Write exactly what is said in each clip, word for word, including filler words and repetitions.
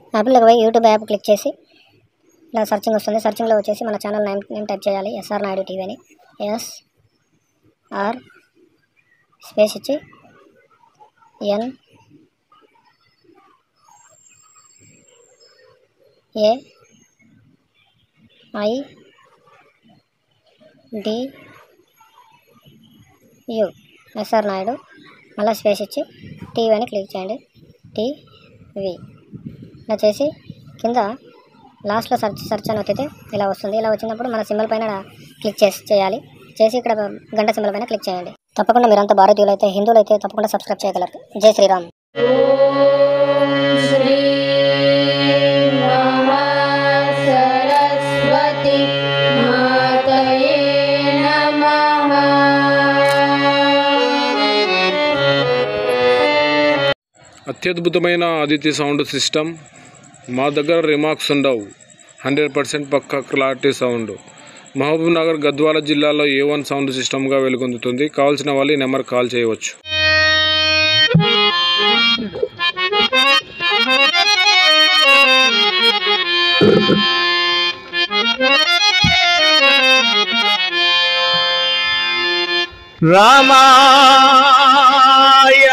యాప్లోకి పోయి YouTube app click చేసి ఇలా సర్చింగ్ వస్తుంది. సర్చింగ్లో వచ్చేసి మన ఛానల్ నేమ్ నేమ్ టైప్ చేయాలి, ఎస్ఆర్ నాయుడు టీవీ అని. ఎస్ ఆర్ స్పేస్ ఇచ్చి N A I D U S R Naidu, మళ్ళీ స్పేస్ ఇచ్చి టీవీ అని క్లిక్ చేయండి. టీవీ ఇలా చేసి కింద లాస్ట్లో సర్చ్ సర్చ్ అని వచ్చితే ఇలా వస్తుంది. ఇలా వచ్చినప్పుడు మన సింబల్ పైన క్లిక్ చేసి చేయాలి. చేసి ఇక్కడ గంట సింబల్ పైన క్లిక్ చేయండి. తప్పకుండా మీరంతా భారతీయులు అయితే, హిందువులు అయితే తప్పకుండా సబ్స్క్రైబ్ చేయగలరు. జై శ్రీరామ్. అత్యద్భుతమైన ఆదిత్య సౌండ్ సిస్టమ్ మా దగ్గర రిమార్క్స్ ఉండవు. హండ్రెడ్ పర్సెంట్ పక్కా clarity sound. Mahabubnagar Gadwal జిల్లాలో ఏ వన్ సౌండ్ సిస్టమ్గా వెలుగొందుతుంది. కావాల్సిన వాళ్ళు ఈ నెంబర్ కాల్ చేయవచ్చు. రామాయ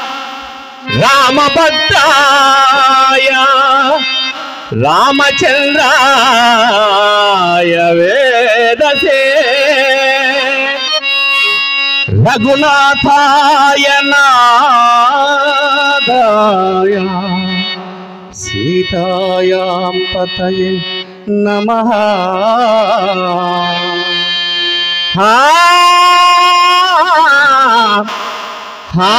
రామభద్రాయ రామచంద్రాయ వేదసే రఘునాథాయ నాదాయ సీతాయాం పతయే నమః. హా హా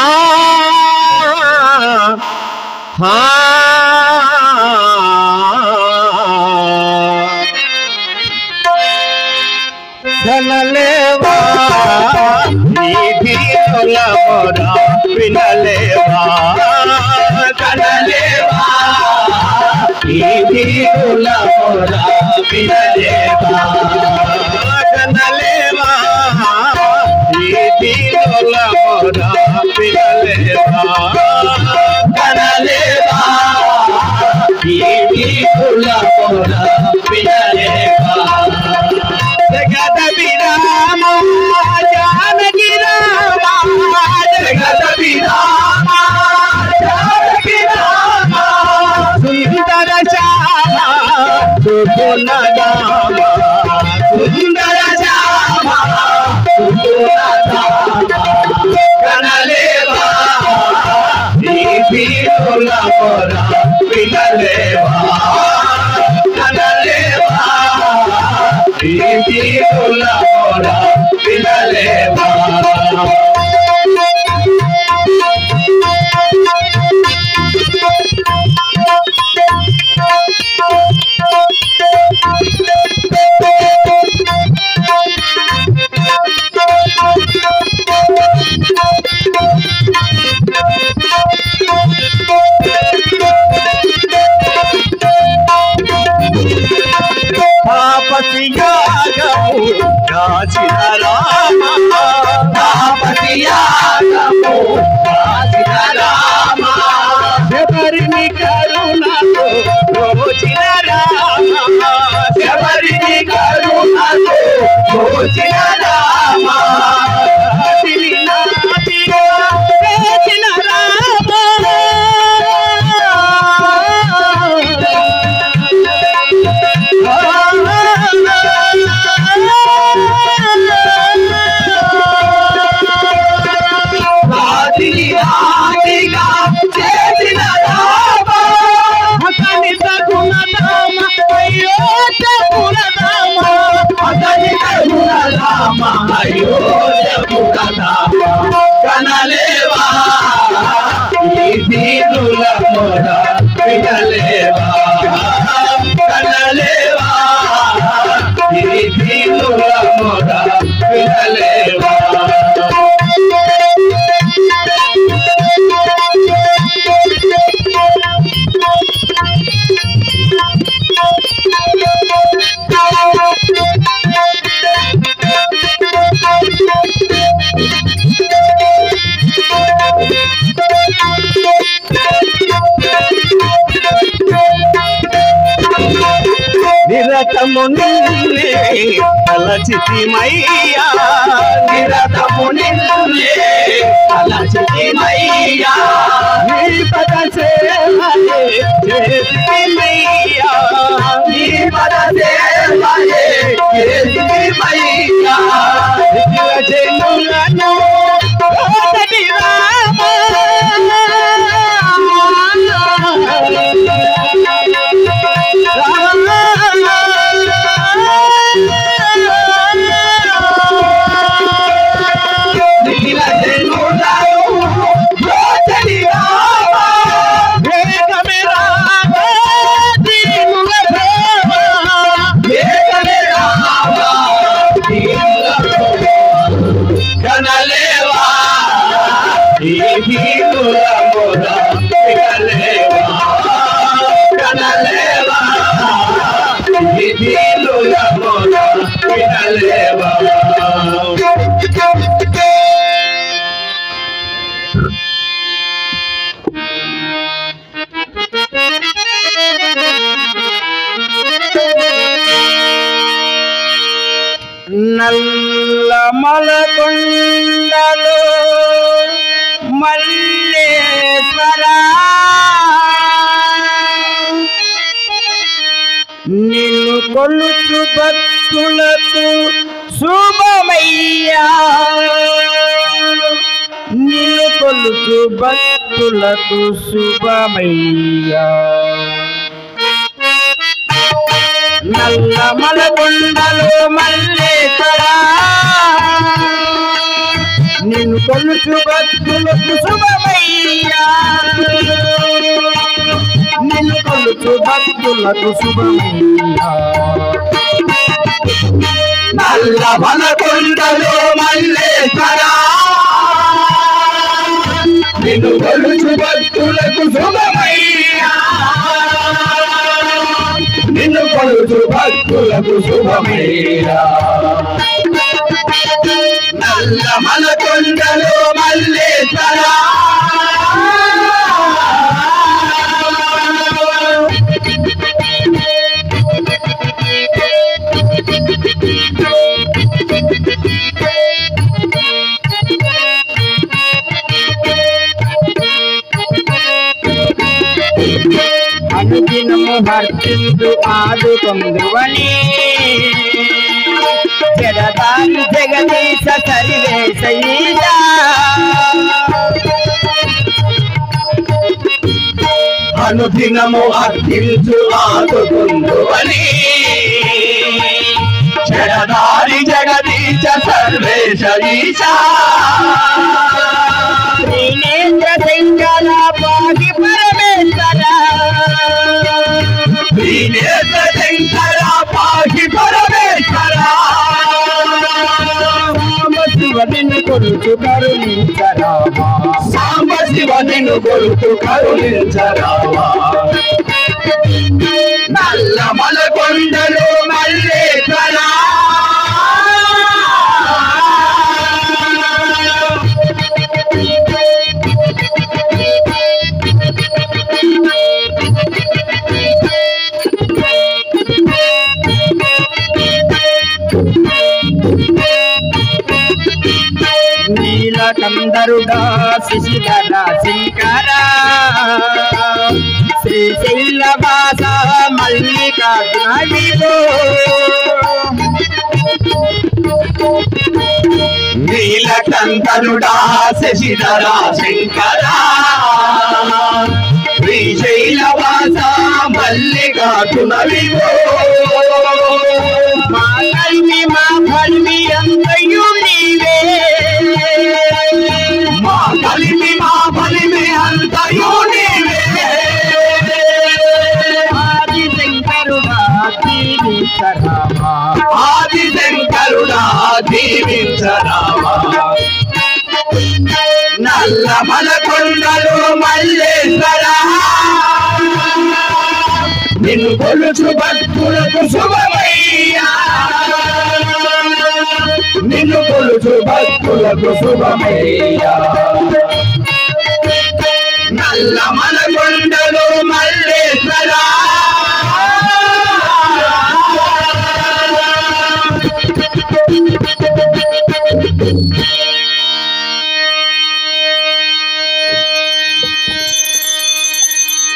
హా ధనలేవా నిధిల మొరా వినలేవా, ధనలేవా నిధిల మొరా వినలేవా, ధనలేవా నిధిల మొరా వినలేవా, ధనలేవా నిధిల మొరా వినలేవా. జగద విరామ జానకి రామ, జగద విరామ జానకి రామ, సుందర శ్యామ సుగుణ రామ, సుందర శ్యామ సుగుణ రామ. కనలేవా నీ వీరుల మొర వినలేవా, కనలేవా నీ వీరుల మొర వినలేవా. తాపసియాగము కాచిన రామ, తాపసియాగము కాచిన రామ, శబరిని కరుణతో రోచిన రామ, శబరిని కరుణతో రోచిన రామ, నాటిని నాటిగా వేచిన రామ, కనలేవా ఈ దీనుల మొర వినలేవా, కనలేవా ఈ దీనుల మొర వినలేవా. Thank you. నిరతము నిన్నే తలచితిమయ్యా నిరతము నిన్నే తలచితిమయ్యా నీ పద సేవయే చేసితిమయ్యా నీ పద సేవయే చేసితిమయ్యా జనులను ఓదటి రామ నల్లమలకొండలో మల్లేశ్వరా నిన్ను కొలుచు భక్తులకు శుభమయ్యా నిన్ను కొలుచు భక్తులకు శుభమయ్యా నల్లమలకొండలో మల్లేశ్వరా నిన్ను కొలుచు భక్తులకు శుభమయ్యా నిన్ను కొలుచు భక్తులకు శుభమయ్యా నల్లమలకొండలో మల్లేశ్వరా నిన్ను కొలుచు భక్తులకు శుభమయ్యా నిన్ను కొలుచు భక్తులకు శుభమయ్యా నల్లమలకొండలో మల్లేశ్వరా అనుదినము భర్తిందు ఆదుకొందువని జగదాని జగదీశ సరివేశ ఈశా అనుదినము అర్థించు ఆదుకొందువని జగదాని జగదీశ సర్వేశ ఈశా శ్రీనేంద్ర శంకర పాగి పరమేశ్వర శ్రీనేంద్ర శంకర పాగి పరమేశ్వర సాంబ శివ నిన్ను కొలుచు కరుణించరామా సాంబ శివ నిన్ను కొలుచు కరుణించరామా నల్లమలకొండలో మల్లేశ్వరా నీలకందరుడా శశిధర శంకర శ్రీశైలవాస మల్లికార్జున నీలకందరుడా శశిధర శంకర శ్రీశైలవాస మల్లికార్జున మా కల్మి మా ఫల్మి అంతయు నీవే మా కలిమి మా బలిమి అంతయు నీవే ఆది శంకరుడా దీవించరామా ఆది శంకరుడా దీవించరామా నల్లమలకొండలో మల్లేశ్వరా నిన్ను కొలుచు భక్తులకు శుభమయ్యా నిన్ను కొలుచు భక్తులకు శుభమయ్యా నల్లమలకొండలో మల్లేశ్వరా